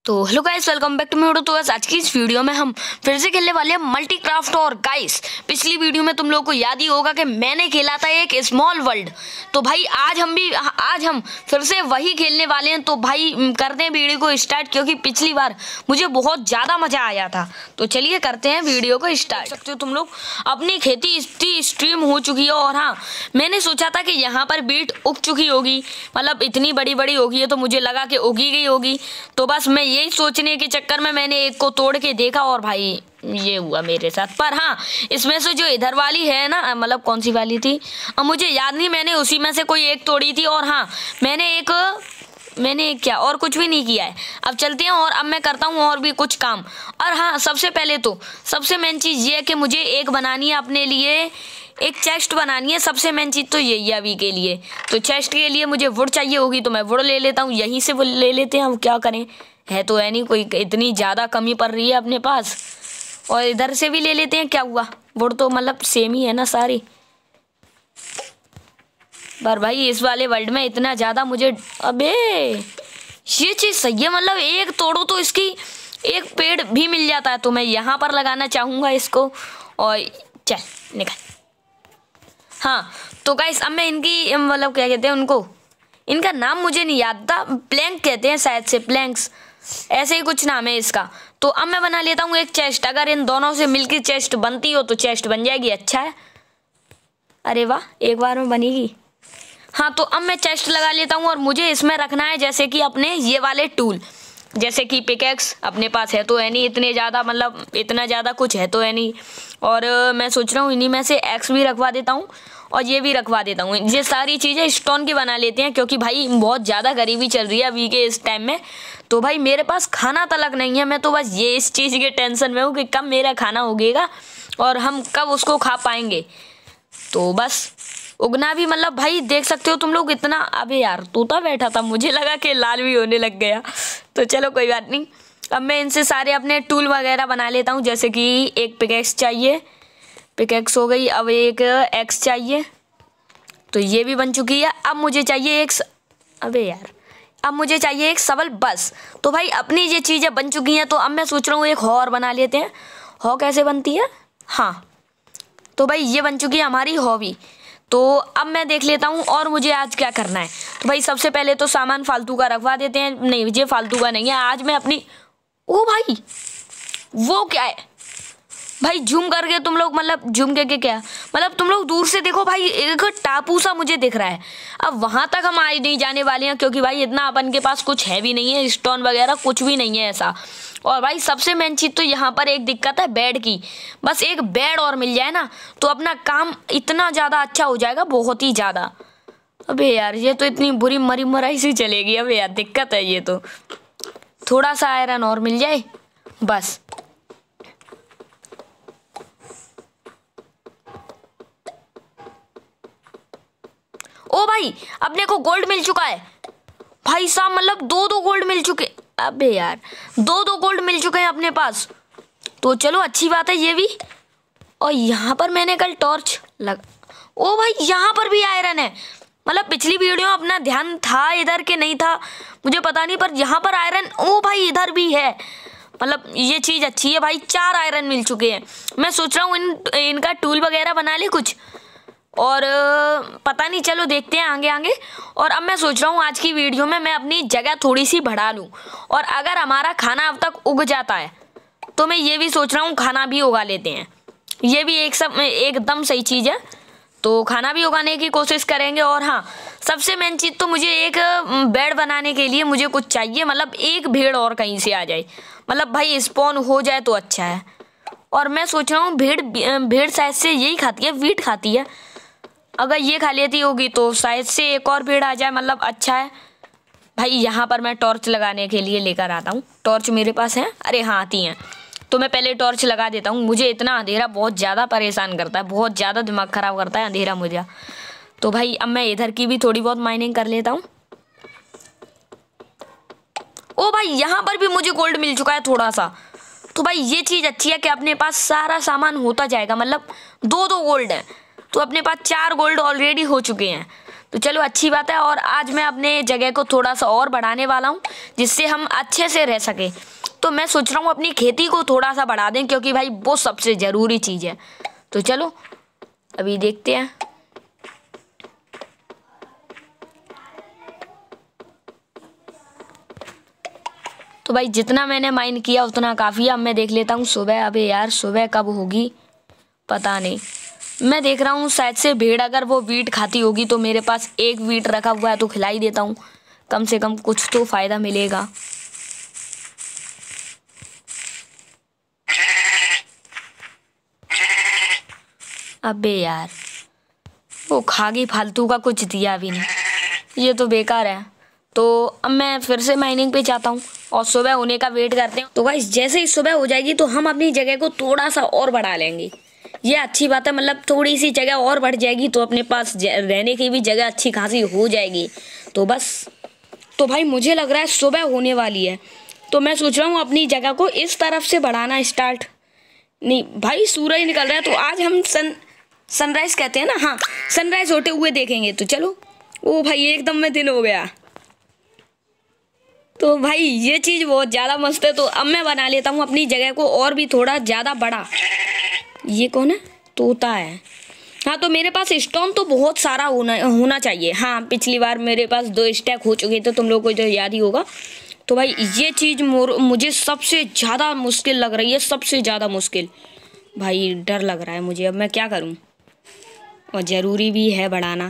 तो hello guys, welcome back to my video. तो guys आज की इस वीडियो में हम फिर से खेलने वाले हैं मल्टीक्राफ्ट। और गाइस पिछली वीडियो में तुम लोगों को याद ही होगा कि मैंने खेला था एक स्मॉल वर्ल्ड। तो भाई आज हम फिर से वही खेलने वाले हैं। तो भाई करते हैं वीडियो को स्टार्ट, क्योंकि पिछली बार मुझे बहुत ज़्यादा मज़ा आया था। तो चलिए करते हैं वीडियो को स्टार्ट। सकते हो तुम लोग, अपनी खेती इतनी स्ट्रीम हो चुकी है। और हाँ, मैंने सोचा था कि यहाँ पर बीट उग चुकी होगी, मतलब इतनी बड़ी बड़ी होगी है, तो मुझे लगा कि उगी गई होगी। तो बस मैं यही सोचने के चक्कर में मैंने एक को तोड़ के देखा और भाई ये हुआ मेरे साथ। पर हाँ, इसमें से जो इधर वाली है ना, मतलब कौन सी वाली थी अब मुझे याद नहीं, मैंने उसी में से कोई एक तोड़ी थी। और हाँ, मैंने एक क्या और कुछ भी नहीं किया है। अब चलते हैं और अब मैं करता हूँ और भी कुछ काम। और हाँ, सबसे पहले तो सबसे मेन चीज़ ये है कि मुझे एक बनानी है अपने लिए, एक चेस्ट बनानी है। सबसे मेन चीज़ तो यही है अभी के लिए। तो चेस्ट के लिए मुझे वुड चाहिए होगी, तो मैं वुड ले लेता हूँ। यहीं से वुड ले लेते हैं, हम क्या करें, है तो है नहीं कोई इतनी ज़्यादा कमी पड़ रही है अपने पास। और इधर से भी ले लेते हैं, क्या हुआ, वुड तो मतलब सेम ही है ना सारी। पर भाई इस वाले वर्ल्ड में इतना ज़्यादा मुझे, अबे ये चीज़ सही है, मतलब एक तोड़ो तो इसकी एक पेड़ भी मिल जाता है। तो मैं यहाँ पर लगाना चाहूँगा इसको। और चल निकल। हाँ तो गाइस, अब मैं इनकी मतलब क्या कहते हैं उनको, इनका नाम मुझे नहीं याद था, प्लैंक कहते हैं शायद से, प्लैंक्स ऐसे ही कुछ नाम है इसका। तो अब मैं बना लेता हूँ एक चेस्ट। अगर इन दोनों से मिलकर चेस्ट बनती हो तो चेस्ट बन जाएगी, अच्छा है। अरे वाह, एक बार में बनेगी। हाँ तो अब मैं चेस्ट लगा लेता हूँ और मुझे इसमें रखना है जैसे कि अपने ये वाले टूल, जैसे कि पिकैक्स अपने पास है तो है नहीं इतने ज़्यादा, मतलब इतना ज़्यादा कुछ है तो है नहीं। और मैं सोच रहा हूँ इन्हीं में से एक्स भी रखवा देता हूँ और ये भी रखवा देता हूँ। ये सारी चीज़ें स्टोन की बना लेते हैं, क्योंकि भाई बहुत ज़्यादा गरीबी चल रही है अभी के इस टाइम में। तो भाई मेरे पास खाना तलक नहीं है। मैं तो बस ये इस चीज़ के टेंशन में हूँ कि कब मेरा खाना उगेगा और हम कब उसको खा पाएंगे। तो बस उगना भी, मतलब भाई देख सकते हो तुम लोग इतना, अबे यार तोता बैठा था, मुझे लगा कि लाल भी होने लग गया। तो चलो कोई बात नहीं। अब मैं इनसे सारे अपने टूल वगैरह बना लेता हूँ। जैसे कि एक पिकैक्स चाहिए, पिकैक्स हो गई। अब एक एक्स चाहिए, तो ये भी बन चुकी है। अब मुझे चाहिए एक अबे यार अब मुझे चाहिए एक शवल, बस। तो भाई अपनी ये चीज़ें बन चुकी हैं। तो अब मैं सोच रहा हूँ एक और बना लेते हैं। हॉ कैसे बनती है, हाँ तो भाई ये बन चुकी है हमारी हॉबी। तो अब मैं देख लेता हूँ और मुझे आज क्या करना है। तो भाई सबसे पहले तो सामान फालतू का रखवा देते हैं। नहीं, ये फालतू का नहीं है, आज मैं अपनी, ओ भाई वो क्या है भाई, झूम करके तुम लोग, मतलब झूम के क्या, मतलब तुम लोग दूर से देखो भाई, एक टापू सा मुझे दिख रहा है। अब वहां तक हम आज नहीं जाने वाले हैं, क्योंकि भाई इतना अपन के पास कुछ है भी नहीं है, स्टोन वगैरह कुछ भी नहीं है ऐसा। और भाई सबसे मेन चीज़ तो यहाँ पर एक दिक्कत है बेड की। बस एक बेड और मिल जाए ना तो अपना काम इतना ज़्यादा अच्छा हो जाएगा, बहुत ही ज़्यादा। अबे यार ये तो इतनी बुरी मरी मराई सी चलेगी। अबे यार दिक्कत है ये तो। थोड़ा सा आयरन और मिल जाए बस। ओ भाई अपने को गोल्ड मिल चुका है भाई साहब, मतलब दो गोल्ड मिल चुके। अबे यार दो गोल्ड मिल चुके हैं अपने पास। तो चलो अच्छी बात है ये भी। और यहाँ पर मैंने कल टॉर्च ओ भाई यहाँ पर भी आयरन है। मतलब पिछली वीडियो में अपना ध्यान था इधर के नहीं था, मुझे पता नहीं, पर यहाँ पर आयरन, ओ भाई इधर भी है। मतलब ये चीज़ अच्छी है भाई, 4 आयरन मिल चुके हैं। मैं सोच रहा हूँ इनका टूल वगैरह बना ले कुछ, और पता नहीं, चलो देखते हैं आगे आगे। और अब मैं सोच रहा हूँ आज की वीडियो में मैं अपनी जगह थोड़ी सी बढ़ा लूँ। और अगर हमारा खाना अब तक उग जाता है तो मैं ये भी सोच रहा हूँ खाना भी उगा लेते हैं। ये भी एकदम सही चीज़ है। तो खाना भी उगाने की कोशिश करेंगे। और हाँ, सबसे मेन चीज़ तो मुझे एक बेड बनाने के लिए मुझे कुछ चाहिए, मतलब एक भेड़ और कहीं से आ जाए, मतलब भाई स्पॉन हो जाए तो अच्छा है। और मैं सोच रहा हूँ भेड़ शायद से यही खाती है, वीट खाती है। अगर ये खा लेती होगी तो शायद से एक और पेड़ आ जाए, मतलब अच्छा है भाई। यहाँ पर मैं टॉर्च लगाने के लिए लेकर आता हूँ। टॉर्च मेरे पास है, अरे हाँ आती हैं। तो मैं पहले टॉर्च लगा देता हूँ। मुझे इतना अंधेरा बहुत ज़्यादा परेशान करता है, बहुत ज़्यादा दिमाग ख़राब करता है अंधेरा मुझे। तो भाई अब मैं इधर की भी थोड़ी बहुत माइनिंग कर लेता हूँ। ओ भाई यहाँ पर भी मुझे गोल्ड मिल चुका है थोड़ा सा। तो भाई ये चीज़ अच्छी है कि अपने पास सारा सामान होता जाएगा, मतलब दो गोल्ड है तो अपने पास 4 गोल्ड ऑलरेडी हो चुके हैं। तो चलो अच्छी बात है। और आज मैं अपने जगह को थोड़ा सा और बढ़ाने वाला हूँ जिससे हम अच्छे से रह सकें। तो मैं सोच रहा हूँ अपनी खेती को थोड़ा सा बढ़ा दें, क्योंकि भाई वो सबसे ज़रूरी चीज़ है। तो चलो अभी देखते हैं। तो भाई जितना मैंने माइन किया उतना काफ़ी है। अब मैं देख लेता हूँ सुबह। अबे यार सुबह कब होगी पता नहीं। मैं देख रहा हूँ शायद से भेड़ अगर वो वीट खाती होगी तो मेरे पास एक वीट रखा हुआ है तो खिला ही देता हूँ, कम से कम कुछ तो फ़ायदा मिलेगा। अबे यार वो खा गई, फालतू का कुछ दिया भी नहीं, ये तो बेकार है। तो अब मैं फिर से माइनिंग पे जाता हूँ और सुबह होने का वेट करते हैं। तो गाइस जैसे ही सुबह हो जाएगी तो हम अपनी जगह को थोड़ा सा और बढ़ा लेंगे। ये अच्छी बात है, मतलब थोड़ी सी जगह और बढ़ जाएगी तो अपने पास रहने की भी जगह अच्छी खासी हो जाएगी। तो बस तो भाई मुझे लग रहा है सुबह होने वाली है, तो मैं सोच रहा हूँ अपनी जगह को इस तरफ से बढ़ाना स्टार्ट। नहीं भाई सूरज निकल रहा है तो आज हम सनराइज कहते हैं ना, हाँ सनराइज होते हुए देखेंगे। तो चलो। ओ भाई एकदम में दिन हो गया। तो भाई ये चीज़ बहुत ज़्यादा मस्त है। तो अब मैं बना लेता हूँ अपनी जगह को और भी थोड़ा ज़्यादा बड़ा। ये कौन है? तोता है। हाँ तो मेरे पास स्टोन तो बहुत सारा होना चाहिए। हाँ पिछली बार मेरे पास 2 स्टैक हो चुके थे, तुम लोगों को तो याद ही होगा। तो भाई ये चीज़ मुझे सबसे ज़्यादा मुश्किल लग रही है, सबसे ज़्यादा मुश्किल। भाई डर लग रहा है मुझे, अब मैं क्या करूँ, और ज़रूरी भी है बढ़ाना।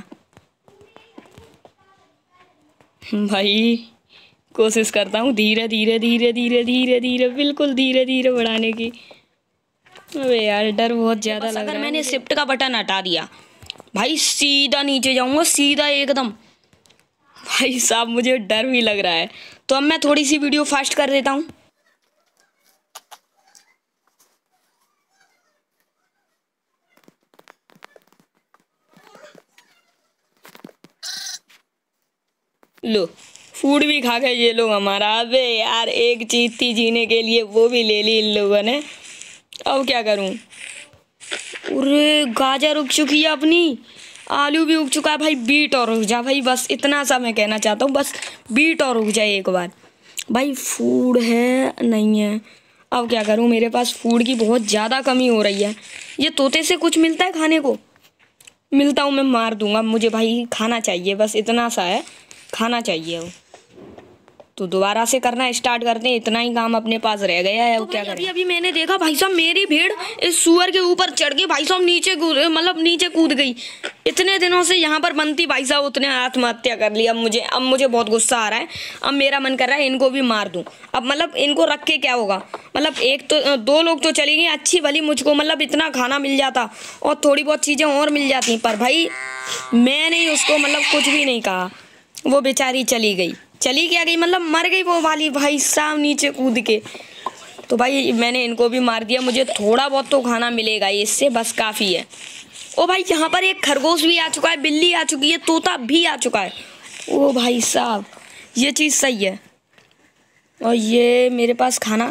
भाई कोशिश करता हूँ धीरे धीरे धीरे धीरे धीरे धीरे बिल्कुल धीरे धीरे बढ़ाने की। अबे यार डर बहुत ज़्यादा लग रहा है। अगर मैंने शिफ्ट का बटन हटा दिया भाई सीधा नीचे जाऊँगा, सीधा एकदम। भाई साहब मुझे डर भी लग रहा है। तो अब मैं थोड़ी सी वीडियो फास्ट कर देता हूँ। लो फूड भी खा गए ये लोग हमारा। अबे यार एक चीज थी जीने के लिए वो भी ले ली इन लोगों ने, अब क्या करूं। अरे गाजर उग चुकी है अपनी, आलू भी उग चुका है। भाई बीट और उग जा भाई, बस इतना सा मैं कहना चाहता हूँ, बस बीट और उग जाए एक बार। भाई फूड है नहीं है, अब क्या करूँ, मेरे पास फूड की बहुत ज़्यादा कमी हो रही है। ये तोते से कुछ मिलता है खाने को? मिलता हूँ मैं मार दूंगा, मुझे भाई खाना चाहिए, बस इतना सा है, खाना चाहिए वो। तो दोबारा से करना स्टार्ट करते हैं, इतना ही काम अपने पास रह गया है। अब क्या करें। अभी मैंने देखा भाई साहब मेरी भीड़ इस सुअर के ऊपर चढ़ के भाई साहब नीचे नीचे कूद गई। इतने दिनों से यहाँ पर बनती भाई साहब उतने आत्महत्या कर ली। अब मुझे बहुत गुस्सा आ रहा है। अब मेरा मन कर रहा है इनको भी मार दूं। अब मतलब इनको रख के क्या होगा, मतलब एक तो 2 लोग तो चली गई, अच्छी भली मुझको मतलब इतना खाना मिल जाता और थोड़ी बहुत चीज़ें और मिल जाती, पर भाई मैंने उसको मतलब कुछ भी नहीं कहा। वो बेचारी चली क्या गई, मतलब मर गई वो वाली भाई साहब नीचे कूद के। तो भाई मैंने इनको भी मार दिया, मुझे थोड़ा बहुत तो खाना मिलेगा इससे, बस काफ़ी है। ओ भाई यहाँ पर एक खरगोश भी आ चुका है, बिल्ली आ चुकी है, तोता भी आ चुका है। ओ भाई साहब ये चीज़ सही है। और ये मेरे पास खाना,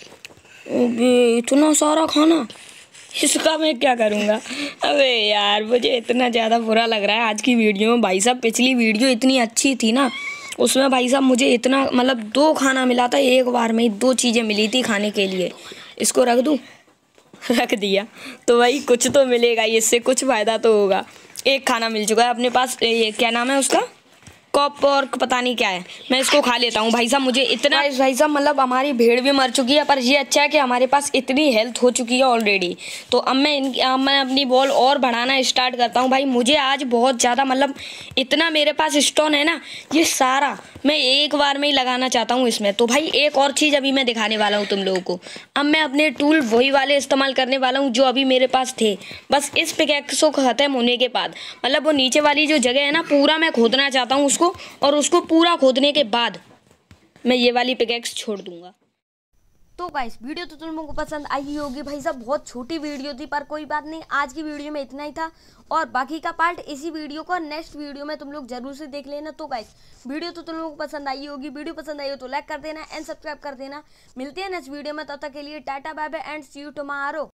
इतना सारा खाना, इसका मैं क्या करूँगा। अबे यार मुझे इतना ज़्यादा बुरा लग रहा है आज की वीडियो में। भाई साहब पिछली वीडियो इतनी अच्छी थी ना, उसमें भाई साहब मुझे इतना मतलब 2 खाना मिला था, एक बार में ही 2 चीज़ें मिली थी खाने के लिए। इसको रख दूँ, रख दिया। तो भाई कुछ तो मिलेगा इससे, कुछ फ़ायदा तो होगा। एक खाना मिल चुका है अपने पास, ये क्या नाम है उसका, कॉप और पता नहीं क्या है, मैं इसको खा लेता हूँ। भाई साहब मुझे इतना, भाई साहब मतलब हमारी भेड़ भी मर चुकी है, पर ये अच्छा है कि हमारे पास इतनी हेल्थ हो चुकी है ऑलरेडी। तो अब मैं अपनी बॉल और बढ़ाना स्टार्ट करता हूँ। भाई मुझे आज बहुत ज़्यादा मतलब इतना मेरे पास स्टोन है ना, ये सारा मैं एक बार में ही लगाना चाहता हूँ इसमें। तो भाई एक और चीज़ अभी मैं दिखाने वाला हूँ तुम लोगों को। अब मैं अपने टूल वही वाले इस्तेमाल करने वाला हूँ जो अभी मेरे पास थे। बस इस पिकैक्स को ख़त्म होने के बाद, मतलब वो नीचे वाली जो जगह है ना, पूरा मैं खोदना चाहता हूँ उसको, और उसको पूरा खोदने के बाद मैं ये वाली पिकैक्स छोड़ दूंगा। तो गाइस वीडियो तो तुम लोगों को पसंद आई होगी। भाई साहब बहुत छोटी वीडियो थी, पर कोई बात नहीं, आज की वीडियो में इतना ही था, और बाकी का पार्ट इसी वीडियो को नेक्स्ट वीडियो में तुम लोग जरूर से देख लेना। तो गाइस वीडियो तो तुम लोगों को पसंद आई होगी, वीडियो पसंद आई हो तो लाइक कर देना एंड सब्सक्राइब कर देना। मिलते हैं नेक्स्ट वीडियो में, तब तक के लिए टाटा bye bye and see you tomorrow.